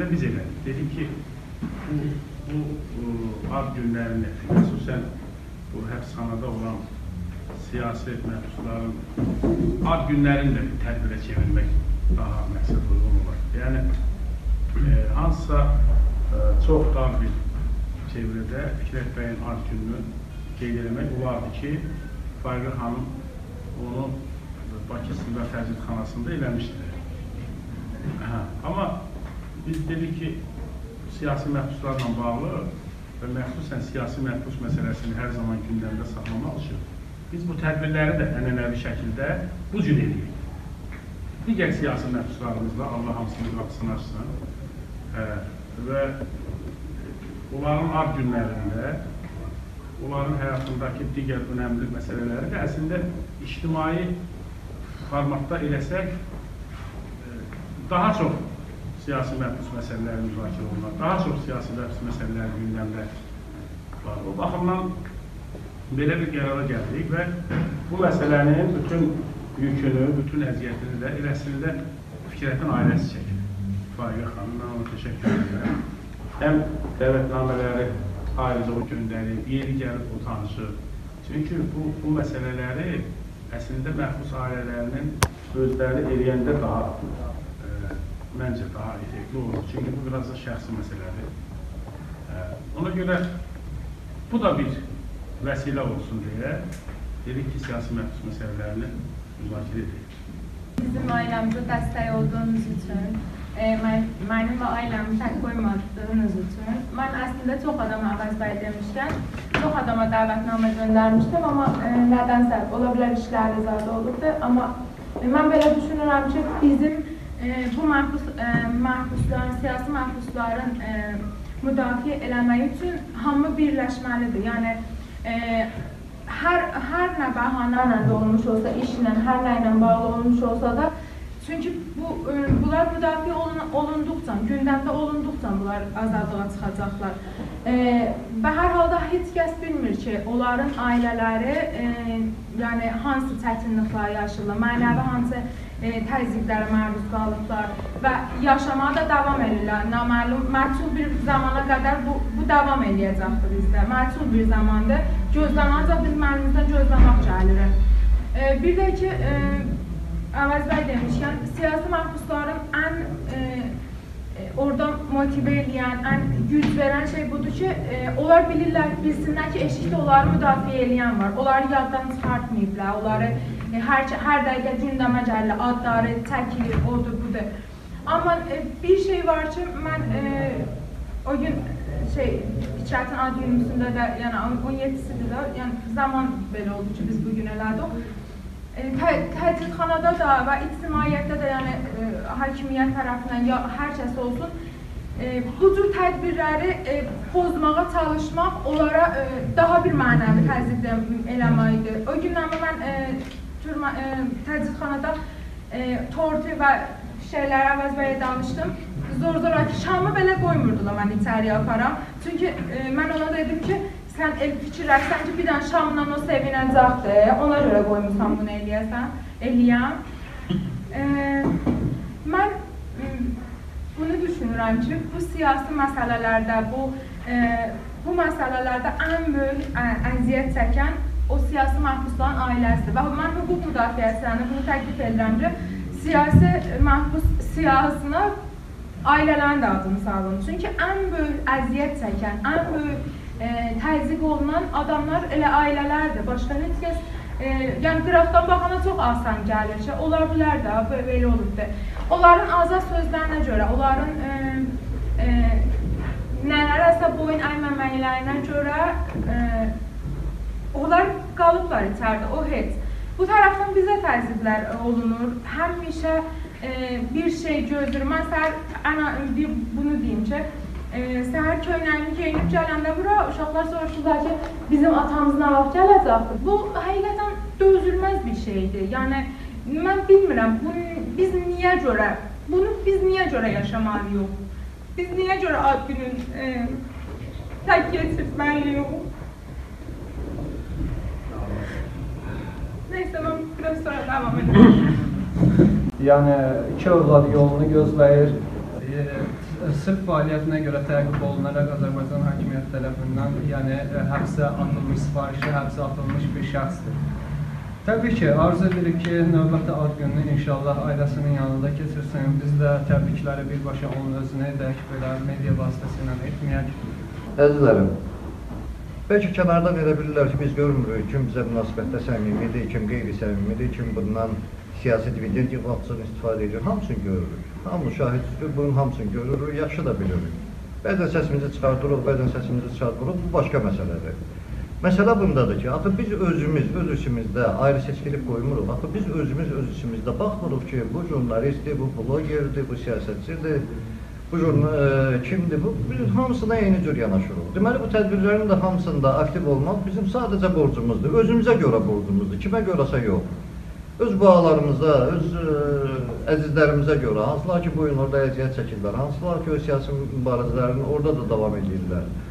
əslində biz elədik. Dedik ki, bu ad günlərini, xüsusən bu həbsxanada olan siyasi məhbusların ad günlərini də tədbirə çevirmək daha məqsəd uyğun olar. Yəni, hansısa çox dar bir çevrədə Fikrət bəyin ad gününü qeyd eləmək olardı ki, Faiqə xanım onu Bakı İstintaq Təcridxanasında eləmişdir. Amma biz dedik ki, siyasi məhbuslarla bağlı və məxsusən siyasi məhbus məsələsini hər zaman gündəmdə saxlamaq üçün biz bu tədbirləri də ənənəvi şəkildə bu cür edirik. Digər siyasi məhbuslarımızla Allah hamısının qapısını açsın və onların ad günlərində onların həyatındakı digər önəmli məsələləri də əslində ictimai formatda eləsək daha çox siyasi məhbus məsələləri müzakirə olunur, daha çox siyasi məhbus məsələləri gündəmdə var. O baxımdan belə bir qərara gəldik və bu məsələnin bütün yükünü, bütün əziyyətini də eləsində Fikrətin ailəsi çəkir. Faiqə xanım, mən ona təşəkkür edirəm. Həm dəvətnamələri ayrıca o göndərib, yeri gəlib o tanışır. Çünki bu məsələləri əslində məhbus ailələrinin özləri eləyəndə daha, məncə daha effektli olur. Çünki bu biraz da şəxsi məsələdir. Ona görə bu da bir vəsilə olsun deyə dedik ki, siyasi məhbus məsələlərini müzakirə edirik. Bizim ailəmizə dəstək olduğunuz üçün, mənim və ailəmi tək qoymadığınız üçün, mən əslində çox adama Əvəz bəy demişkən, çox adama dəvətnamə göndərmişdim, amma nədənsə, ola bilər işləri zadə olubdur, amma mən belə düşünürəm ki, bizim bu məhbusların, siyasi məhbusların müdafiə eləmək üçün hamı birləşməlidir. Yəni, hər nə bəhanə də olmuş olsa, işlə, hər nə ilə bağlı olmuş olsa da, çünki bunlar müdafiə olunduqca, gündəmdə olunduqca bunlar azadlığa çıxacaqlar. Və hər halda heç kəs bilmir ki, onların ailələri yəni hansı çətinliklər yaşayırlar, mənəvi hansı təzyiqlərə məruz qalıblar və yaşamağa da davam edirlər. Naməlum, məchul bir zamana qədər bu davam eləyəcəkdir bizdə. Məchul bir zamandır. Gözləməncə bizim əlimizdən gözləmək gəlir. Bir də ki, Əvəz bəy demişkən, siyasi məhbusların ən orada motivə eləyən, ən güc verən şey budur ki, onlar bilsinlər ki, eşikdə onları müdafiə eləyən var. Onları yaddan çıxartmayıblar, onları hər dəqiqə gündəmə gəlir, adları çəkilir, odur, budur. Amma bir şey var ki, mən o gün Fikrətin ad günümüzündə də, yəni 17-sidir də, yəni zaman belə oldu ki, biz bugün elədik. Təcridxanada da və ictimaiyyətdə də, yəni hakimiyyət tərəfindən ya hər kəs olsun, bu cür tədbirləri pozmağa çalışmaq, onlara daha bir mənəvi təzyiq eləməkdir. O gündən mən təcridxanada tortu və şeyləri Əvəz bəyə danışdım. Zor-zora ki, şamı belə qoymurdular mən içəriyə aparam. Çünki mən ona dedim ki, sən fikirlərsən ki, bir dənə şamla o sevinəcəkdir, ona görə qoymuşsan bunu eləyəm. Mən bunu düşünürəm ki, bu siyasi məsələlərdə, bu məsələlərdə ən böyük əziyyət çəkən o siyasi məhbusların ailəsidir. Və mən hüquq müdafiəsində bunu təklif edirəm ki, siyasi məhbus siyasına ailələrin də adını salın. Çünki ən böyük əziyyət çəkən, ən böyük təzyiq olunan adamlar elə ailələrdir. Başqa heç kəs, yəni qıraqdan baxana çox asan gəlir ki, olar bilər də, belə olubdur. Onların azad sözlərinə görə, onların nələrəsə boyun əyməməklərinə görə onlar qalıblar içəridə, o heç. Bu tərəfdən bizə təzyiqlər olunur, həmişə bir şey gözlür. Mən bunu deyim ki, səhər köynəyimi geyinib gələndə bura, uşaqlar soruşurlar ki, bizim atamızın vaxt gələcəkdir. Bu, həqiqətən dözülməz bir şeydir. Yəni, mən bilmirəm, biz niyə görə yaşamalıyıq? Biz niyə görə ad günün tək keçirməliyik? Neyse, mən biraz sonra devam edeyim. Yəni, iki övlad yolunu gözləyir. sırf fəaliyyətinə görə təqib olunaraq Azərbaycan hakimiyyəti tərəfindən, yəni həbsə atılmış, sifarişli həbsə atılmış bir şəxsdir. Təbii ki, arzu edirik ki, növbəti ad gününü inşallah ailəsinin yanında keçirsin. Biz də təbrikləri birbaşa onun özünə edək, belə media vasitəsilə etməyək. Əzizlərim, bəlkə kənardan elə bilirlər ki, biz görmürük, kim bizə münasibətdə səmimidir, kim qeyri-səmimidir, kim bundan siyasi dividend yığmaq istifadə edir. Hamısını görürük. Hamı şahiddir, bunun hamısını görürük, yaxşı da bilirik. Bəzən səsimizi çıxardırıq, bəzən səsimizi çıxardırıq, bu başqa məsələdir. Məsələ bundadır ki, axı biz özümüz, öz işimizdə ayrı seçkilik qoymuruq. Axı biz özümüz, öz işimizdə baxmırıq ki, bu jurnalistdir, bu blogerdir, bu siyasətçidir, bu kimdir, bu biz hamısına eyni cür yanaşırıq. Deməli, bu tədbirlərin də hamısında aktiv olmaq bizim sadəcə borcumuzdur, özümüzə görə borcumuzdur, kimə görəsə yox. Öz bağlarımıza, öz əzizlərimizə görə, hansılar ki, bu gün orada əziyyət çəkirlər, hansılar ki, öz siyasi mübarizələrini orada da davam edirlər.